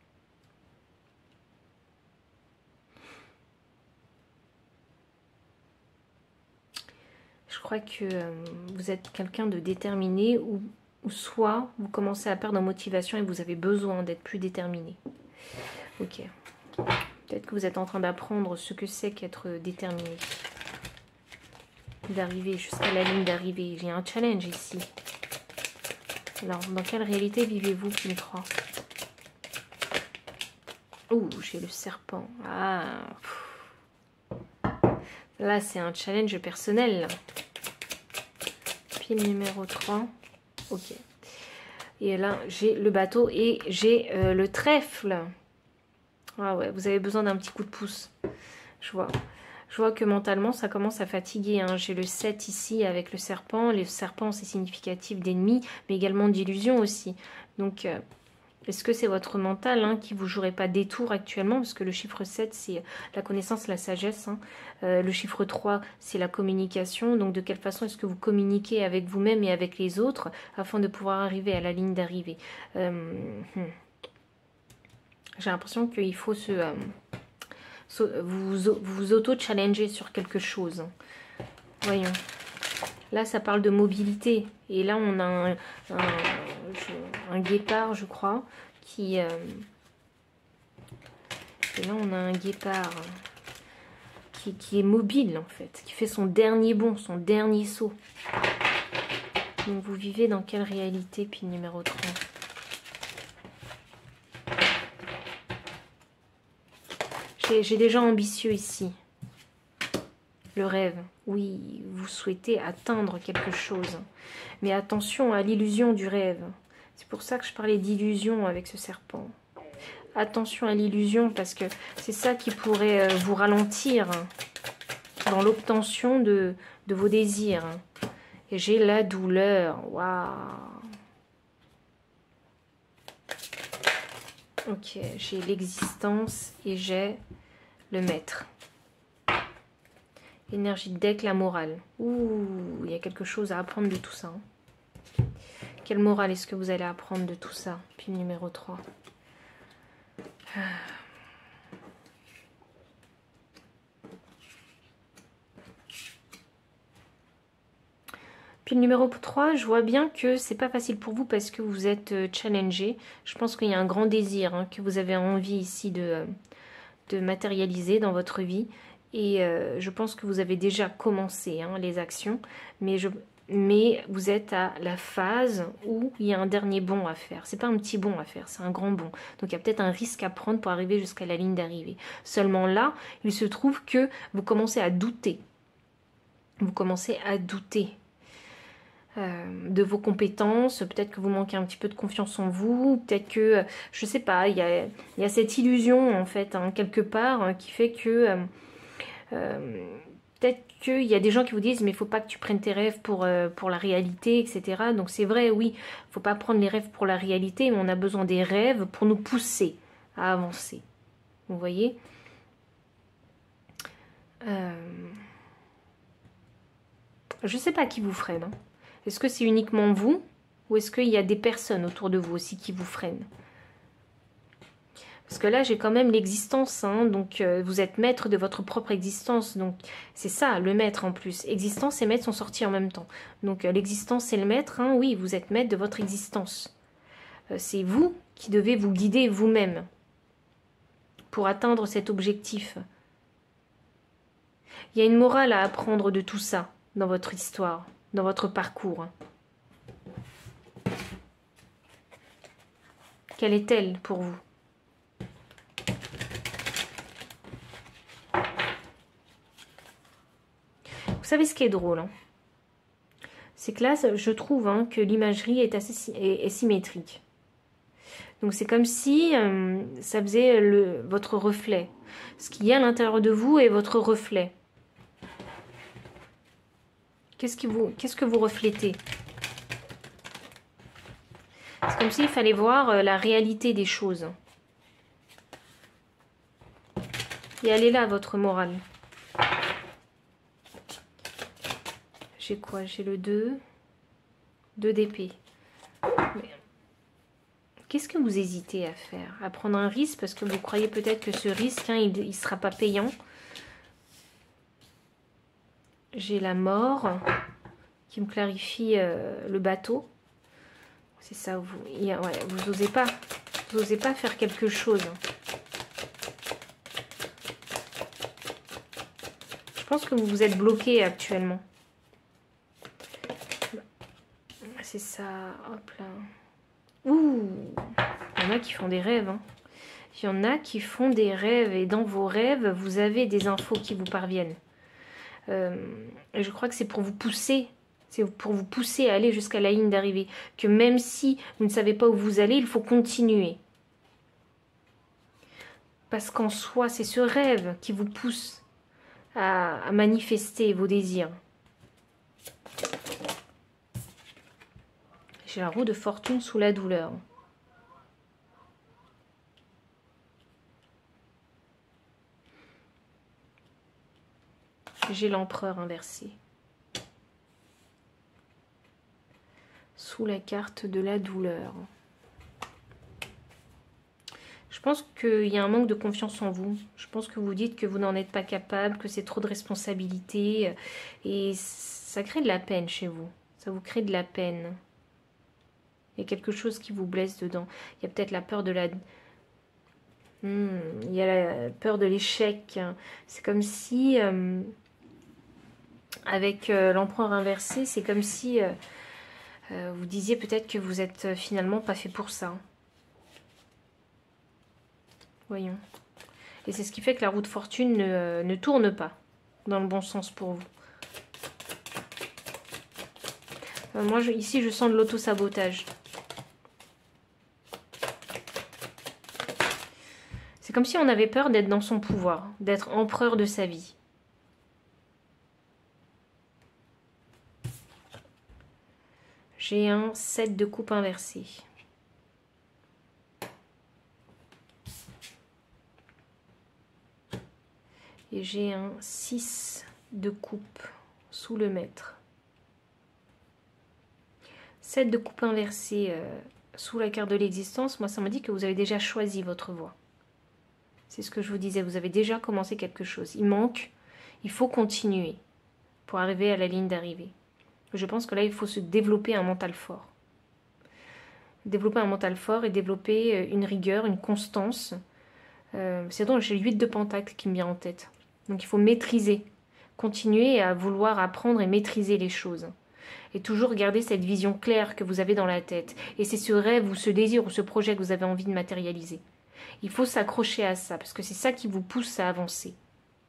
Je crois que vous êtes quelqu'un de déterminé ou soit vous commencez à perdre en motivation et vous avez besoin d'être plus déterminé. Ok. Peut-être que vous êtes en train d'apprendre ce que c'est qu'être déterminé. D'arriver jusqu'à la ligne d'arrivée. J'ai un challenge ici. Alors, dans quelle réalité vivez-vous, qui me croit? Ouh, j'ai le serpent. Ah. Là, c'est un challenge personnel. Pile numéro 3. Ok. Et là, j'ai le bateau et j'ai le trèfle. Ah ouais, vous avez besoin d'un petit coup de pouce. Je vois que mentalement, ça commence à fatiguer. Hein. J'ai le 7 ici avec le serpent. Le serpent, c'est significatif d'ennemis, mais également d'illusions aussi. Donc, est-ce que c'est votre mental hein, qui vous jouerait pas des tours actuellement? Parce que le chiffre 7, c'est la connaissance, la sagesse. Hein. Le chiffre 3, c'est la communication. Donc, de quelle façon est-ce que vous communiquez avec vous-même et avec les autres afin de pouvoir arriver à la ligne d'arrivée? J'ai l'impression qu'il faut vous auto-challenger sur quelque chose. Voyons. Là, ça parle de mobilité. Et là, on a un guépard, je crois, qui... Et là, on a un guépard qui est mobile, en fait, qui fait son dernier bond, son dernier saut. Donc, vous vivez dans quelle réalité, puis numéro 30? J'ai des gens ambitieux ici. Le rêve, oui, vous souhaitez atteindre quelque chose. Mais attention à l'illusion du rêve. C'est pour ça que je parlais d'illusion avec ce serpent. Attention à l'illusion parce que c'est ça qui pourrait vous ralentir dans l'obtention de vos désirs. Et j'ai la douleur. Waouh. Ok, j'ai l'existence et j'ai le maître. Énergie de deck, la morale. Ouh, il y a quelque chose à apprendre de tout ça. Hein. Quelle morale est-ce que vous allez apprendre de tout ça? Puis numéro 3. Puis le numéro 3, je vois bien que c'est pas facile pour vous parce que vous êtes challengé. Je pense qu'il y a un grand désir hein, que vous avez envie ici de matérialiser dans votre vie. Et je pense que vous avez déjà commencé hein, les actions. Mais vous êtes à la phase où il y a un dernier bond à faire. C'est pas un petit bond à faire, c'est un grand bond. Donc il y a peut-être un risque à prendre pour arriver jusqu'à la ligne d'arrivée. Seulement là, il se trouve que vous commencez à douter. Vous commencez à douter. de vos compétences, peut-être que vous manquez un petit peu de confiance en vous, peut-être que, je sais pas, il y a cette illusion en fait, hein, quelque part, hein, qui fait que peut-être qu'il y a des gens qui vous disent mais il faut pas que tu prennes tes rêves pour la réalité, etc. Donc c'est vrai, oui, il faut pas prendre les rêves pour la réalité, mais on a besoin des rêves pour nous pousser à avancer. Vous voyez? Je sais pas qui vous freine, hein. Est-ce que c'est uniquement vous ou est-ce qu'il y a des personnes autour de vous aussi qui vous freinent? Parce que là, j'ai quand même l'existence, hein, donc vous êtes maître de votre propre existence. Donc c'est ça, le maître en plus. Existence et maître sont sortis en même temps. Donc l'existence et le maître, hein, oui, vous êtes maître de votre existence. C'est vous qui devez vous guider vous-même pour atteindre cet objectif. Il y a une morale à apprendre de tout ça dans votre histoire, dans votre parcours. Quelle est-elle pour vous? Vous savez ce qui est drôle, hein, c'est que là, je trouve, hein, que l'imagerie est symétrique. Donc c'est comme si ça faisait votre reflet. Ce qu'il y a à l'intérieur de vous est votre reflet. Qu'est-ce que vous reflétez? C'est comme s'il fallait voir la réalité des choses. Et elle est là, votre morale. J'ai quoi? J'ai le 2 d'épée. Qu'est-ce que vous hésitez à faire? À prendre un risque parce que vous croyez peut-être que ce risque, hein, il ne sera pas payant. J'ai la mort qui me clarifie le bateau. C'est ça, ouais, vous n'osez pas. Vous n'osez pas faire quelque chose. Je pense que vous vous êtes bloqué actuellement. C'est ça, hop là. Ouh, il y en a qui font des rêves, hein. Il y en a qui font des rêves et dans vos rêves, vous avez des infos qui vous parviennent. Et je crois que c'est pour vous pousser. C'est pour vous pousser à aller jusqu'à la ligne d'arrivée. Que même si vous ne savez pas où vous allez, il faut continuer. Parce qu'en soi, c'est ce rêve qui vous pousse à manifester vos désirs. J'ai la roue de fortune sous la douleur. J'ai l'empereur inversé. Sous la carte de la douleur. Je pense qu'il y a un manque de confiance en vous. Je pense que vous dites que vous n'en êtes pas capable, que c'est trop de responsabilités. Et ça crée de la peine chez vous. Ça vous crée de la peine. Il y a quelque chose qui vous blesse dedans. Il y a peut-être la peur de la... il y a la peur de l'échec. C'est comme si... avec l'empereur inversé, c'est comme si vous disiez peut-être que vous êtes finalement pas fait pour ça. Voyons. Et c'est ce qui fait que la roue de fortune ne tourne pas dans le bon sens pour vous. Moi, ici, je sens de l'auto-sabotage. C'est comme si on avait peur d'être dans son pouvoir, d'être empereur de sa vie. J'ai un 7 de coupe inversé. Et j'ai un 6 de coupe sous le maître. 7 de coupe inversé sous la carte de l'existence, moi ça me dit que vous avez déjà choisi votre voie. C'est ce que je vous disais, vous avez déjà commencé quelque chose. Il manque, il faut continuer pour arriver à la ligne d'arrivée. Je pense que là, il faut se développer un mental fort. Développer un mental fort et développer une rigueur, une constance. C'est donc j'ai le 8 de pentacle qui me vient en tête. Donc il faut maîtriser, continuer à vouloir apprendre et maîtriser les choses. Et toujours garder cette vision claire que vous avez dans la tête. Et c'est ce rêve ou ce désir ou ce projet que vous avez envie de matérialiser. Il faut s'accrocher à ça, parce que c'est ça qui vous pousse à avancer.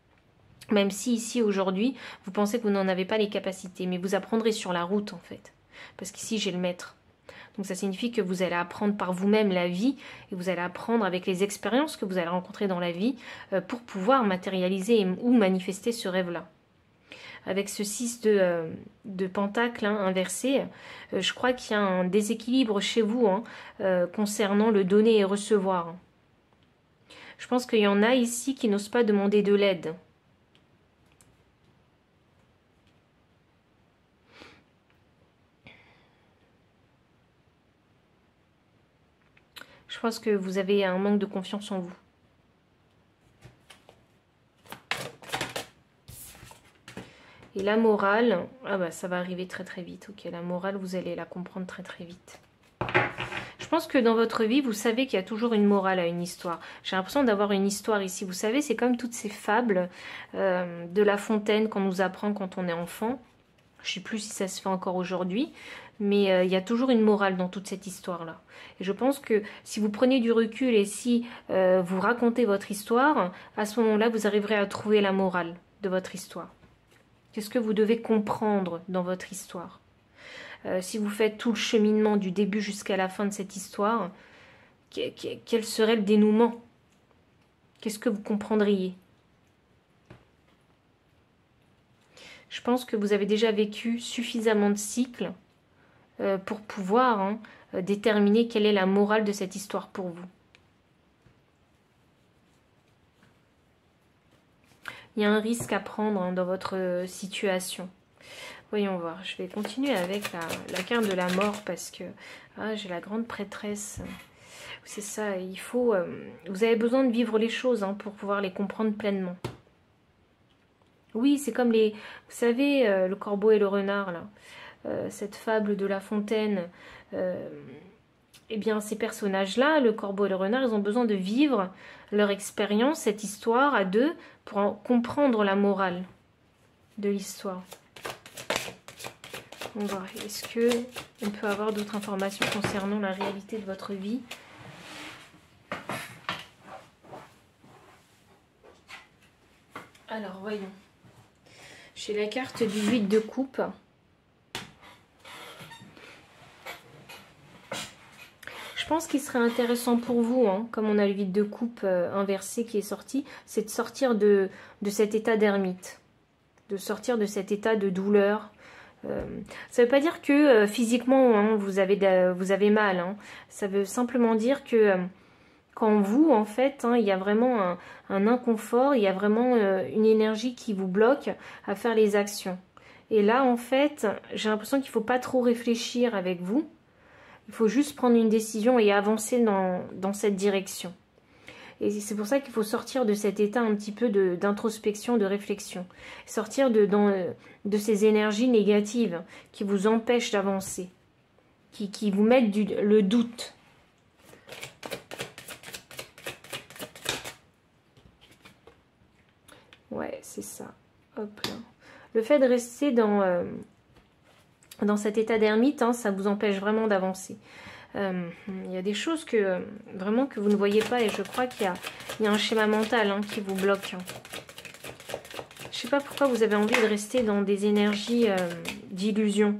Même si ici, aujourd'hui, vous pensez que vous n'en avez pas les capacités, mais vous apprendrez sur la route, en fait. Parce qu'ici, j'ai le maître. Donc ça signifie que vous allez apprendre par vous-même la vie et vous allez apprendre avec les expériences que vous allez rencontrer dans la vie pour pouvoir matérialiser ou manifester ce rêve-là. Avec ce 6 de pentacle inversé, je crois qu'il y a un déséquilibre chez vous concernant le donner et recevoir. Je pense qu'il y en a ici qui n'osent pas demander de l'aide. Je pense que vous avez un manque de confiance en vous. Et la morale, ah bah ça va arriver très très vite. Ok, la morale, vous allez la comprendre très très vite. Je pense que dans votre vie, vous savez qu'il y a toujours une morale à une histoire. J'ai l'impression d'avoir une histoire ici. Vous savez, c'est comme toutes ces fables de La Fontaine qu'on nous apprend quand on est enfant. Je ne sais plus si ça se fait encore aujourd'hui, mais il y a toujours une morale dans toute cette histoire-là. Et je pense que si vous prenez du recul et si vous racontez votre histoire, à ce moment-là, vous arriverez à trouver la morale de votre histoire. Qu'est-ce que vous devez comprendre dans votre histoire? Si vous faites tout le cheminement du début jusqu'à la fin de cette histoire, quel serait le dénouement? Qu'est-ce que vous comprendriez? Je pense que vous avez déjà vécu suffisamment de cycles pour pouvoir déterminer quelle est la morale de cette histoire pour vous. Il y a un risque à prendre dans votre situation. Voyons voir, je vais continuer avec la carte de la mort parce que j'ai la grande prêtresse. C'est ça, il faut... vous avez besoin de vivre les choses pour pouvoir les comprendre pleinement. Oui, c'est comme les... Vous savez, le corbeau et le renard, là. Cette fable de La Fontaine. Eh bien, ces personnages-là, le corbeau et le renard, ils ont besoin de vivre leur expérience, cette histoire à deux, pour comprendre la morale de l'histoire. On va voir, est-ce qu'on peut avoir d'autres informations concernant la réalité de votre vie? Alors, voyons. J'ai la carte du 8 de coupe. Je pense qu'il serait intéressant pour vous, comme on a le 8 de coupe inversé qui est sorti, c'est de sortir de cet état d'ermite, de sortir de cet état de douleur. Ça ne veut pas dire que physiquement vous avez mal, ça veut simplement dire que qu'en vous, en fait, il y a vraiment un inconfort, il y a vraiment une énergie qui vous bloque à faire les actions. Et là, en fait, j'ai l'impression qu'il ne faut pas trop réfléchir avec vous. Il faut juste prendre une décision et avancer dans cette direction. Et c'est pour ça qu'il faut sortir de cet état un petit peu d'introspection, de réflexion. Sortir de ces énergies négatives qui vous empêchent d'avancer, qui vous mettent le doute. Ouais, c'est ça. Hop là. Le fait de rester dans cet état d'ermite, ça vous empêche vraiment d'avancer. Il y a des choses vraiment que vous ne voyez pas et je crois qu'il y a un schéma mental qui vous bloque. Je ne sais pas pourquoi vous avez envie de rester dans des énergies d'illusion.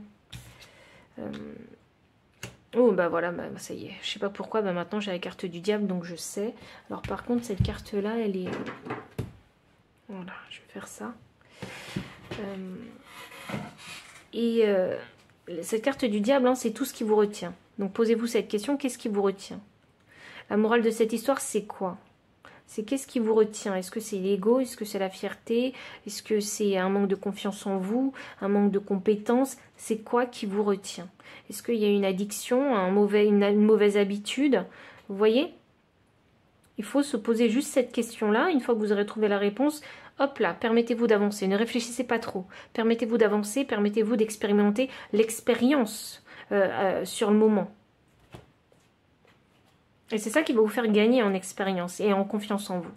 Oh bah voilà, ça y est. Je ne sais pas pourquoi, maintenant j'ai la carte du diable donc je sais. Alors par contre cette carte là elle est... Voilà, je vais faire ça. Cette carte du diable, c'est tout ce qui vous retient. Donc posez-vous cette question, qu'est-ce qui vous retient? La morale de cette histoire, c'est quoi? C'est qu'est-ce qui vous retient? Est-ce que c'est l'ego? Est-ce que c'est la fierté? Est-ce que c'est un manque de confiance en vous? Un manque de compétence? C'est quoi qui vous retient? Est-ce qu'il y a une addiction, une mauvaise habitude? Vous voyez? Il faut se poser juste cette question-là. Une fois que vous aurez trouvé la réponse, hop là, permettez-vous d'avancer. Ne réfléchissez pas trop. Permettez-vous d'avancer, permettez-vous d'expérimenter l'expérience sur le moment. Et c'est ça qui va vous faire gagner en expérience et en confiance en vous.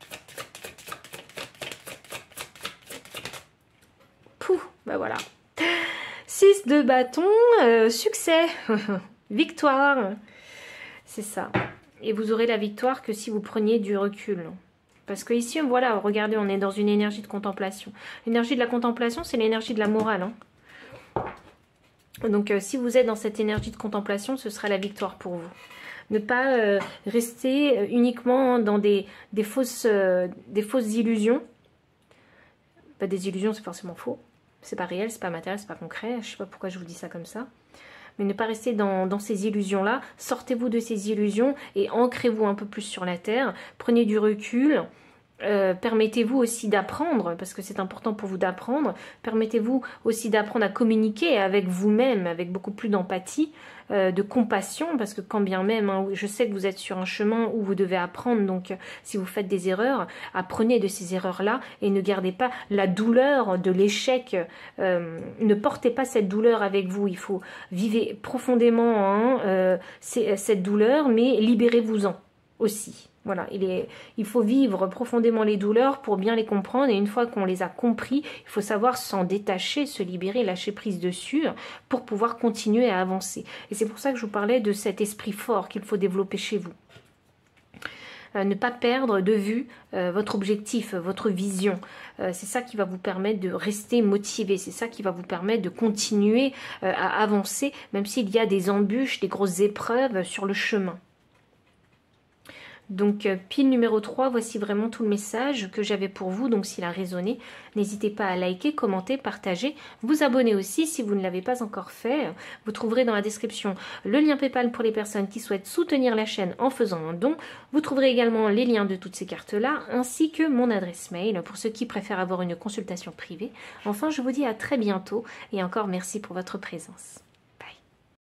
Pouh, bah voilà. 6 de bâton, succès, victoire. C'est ça. Et vous aurez la victoire que si vous preniez du recul. Parce que ici, voilà, regardez, on est dans une énergie de contemplation. L'énergie de la contemplation, c'est l'énergie de la morale. Donc si vous êtes dans cette énergie de contemplation, ce sera la victoire pour vous. Ne pas rester uniquement dans des fausses illusions. Des illusions, c'est forcément faux. C'est pas réel, c'est pas matériel, c'est pas concret. Je sais pas pourquoi je vous dis ça comme ça. Mais ne pas rester dans ces illusions-là. Sortez-vous de ces illusions et ancrez-vous un peu plus sur la terre. Prenez du recul. Permettez-vous aussi d'apprendre, parce que c'est important pour vous d'apprendre. Permettez-vous aussi d'apprendre à communiquer avec vous-même, avec beaucoup plus d'empathie, de compassion, parce que quand bien même, hein, je sais que vous êtes sur un chemin où vous devez apprendre, donc si vous faites des erreurs, apprenez de ces erreurs-là et ne gardez pas la douleur de l'échec, ne portez pas cette douleur avec vous. Il faut vivre profondément hein, cette douleur, mais libérez-vous-en aussi. Voilà, il faut vivre profondément les douleurs pour bien les comprendre, et une fois qu'on les a compris, il faut savoir s'en détacher, se libérer, lâcher prise dessus pour pouvoir continuer à avancer. Et c'est pour ça que je vous parlais de cet esprit fort qu'il faut développer chez vous. Ne pas perdre de vue votre objectif, votre vision. C'est ça qui va vous permettre de rester motivé, c'est ça qui va vous permettre de continuer à avancer, même s'il y a des embûches, des grosses épreuves sur le chemin. Donc pile numéro 3, voici vraiment tout le message que j'avais pour vous. Donc s'il a résonné, n'hésitez pas à liker, commenter, partager, vous abonner aussi si vous ne l'avez pas encore fait. Vous trouverez dans la description le lien PayPal pour les personnes qui souhaitent soutenir la chaîne en faisant un don. Vous trouverez également les liens de toutes ces cartes-là, ainsi que mon adresse mail pour ceux qui préfèrent avoir une consultation privée. Enfin, je vous dis à très bientôt et encore merci pour votre présence.